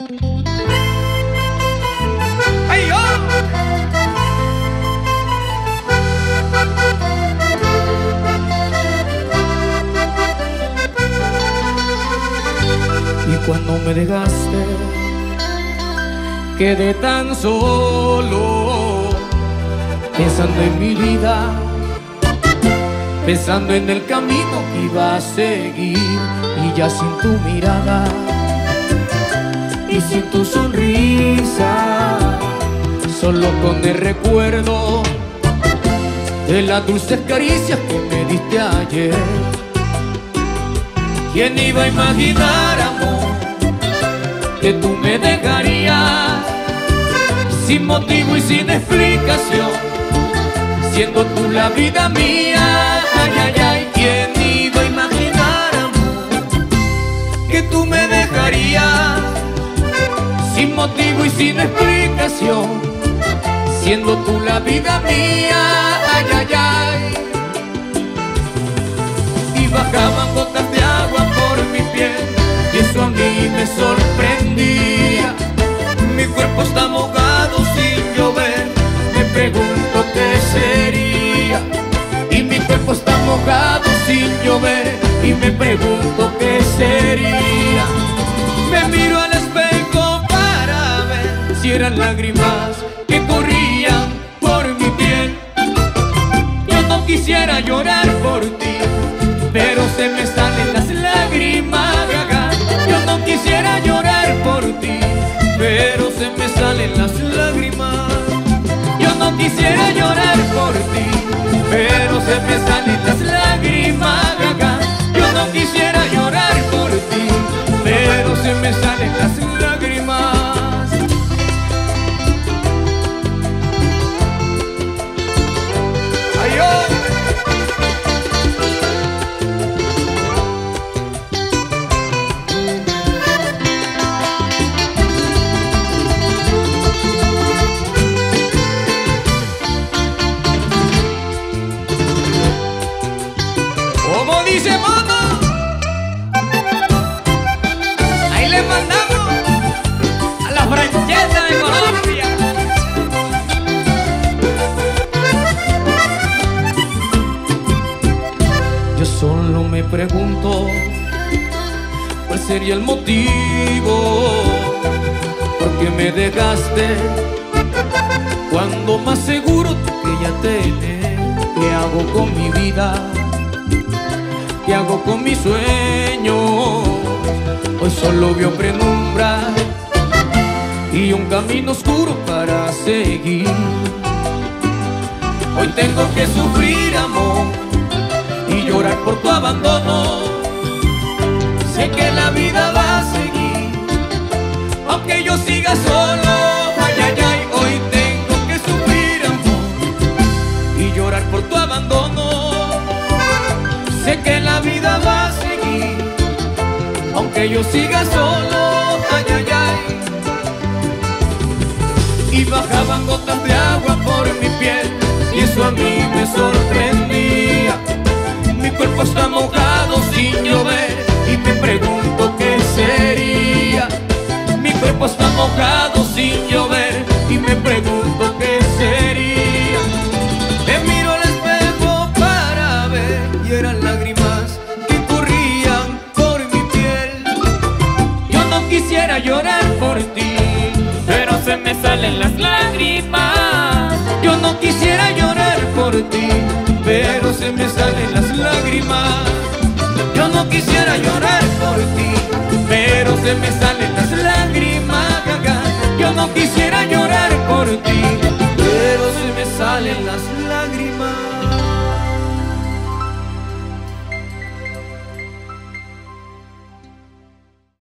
¡Ay, yo! Y cuando me dejaste, quedé tan solo, pensando en mi vida, pensando en el camino que iba a seguir. Y ya sin tu mirada y sin tu sonrisa, solo con el recuerdo de las dulces caricias que me diste ayer. ¿Quién iba a imaginar, amor, que tú me dejarías sin motivo y sin explicación, siendo tú la vida mía? Ay, ay, ay. ¿Quién iba a imaginar, amor, que tú me dejarías sin motivo y sin explicación, siendo tú la vida mía? Ay, ay, ay. Y bajaban gotas de agua por mi piel, y eso a mí me sorprendía. Mi cuerpo está mojado sin llover, me pregunto qué sería. Y mi cuerpo está mojado sin llover, y me pregunto qué sería. Me miro al espejo para ver si eran lágrimas que corrían por mi piel. Yo no quisiera llorar por ti, pero se me salen las lágrimas, gaga. Yo no quisiera llorar por ti, pero se me salen las lágrimas. Yo no quisiera llorar por ti, pero se me salen las lágrimas, gaga. Yo no quisiera llorar por ti, pero se me salen las lágrimas. ¡Ay, oh! Como dice Mono, ahí le mandamos a la Franchesa de Colombia. Yo solo me pregunto cuál sería el motivo por qué me dejaste, cuando más seguro tú que ya tenés. ¿Qué hago con mi vida? ¿Qué hago con mis sueños? Hoy solo veo penumbra y un camino oscuro para seguir. Hoy tengo que sufrir, amor, y llorar por tu abandono. Sé que la vida va a seguir, aunque yo siga solo. Ay, ay, ay. Hoy tengo que sufrir, amor, y llorar por tu abandono. Sé que la vida va a seguir, aunque yo siga solo. Ay, ay, ay. Y bajaban gotas de agua por mi piel, y eso a mí me sorprendía. Mi cuerpo está mojado sin llover, y me pregunto qué sería. Mi cuerpo está mojado sin llover, y me pregunto qué sería. Me miro al espejo para ver, y eran lágrimas que corrían por mi piel. Yo no quisiera llorar por ti, pero se me salen las lágrimas. Yo no quisiera llorar por ti, pero se me salen las lágrimas. Yo no quisiera llorar por ti, pero se me salen las lágrimas, gaga. Yo no quisiera llorar por ti, pero se me salen las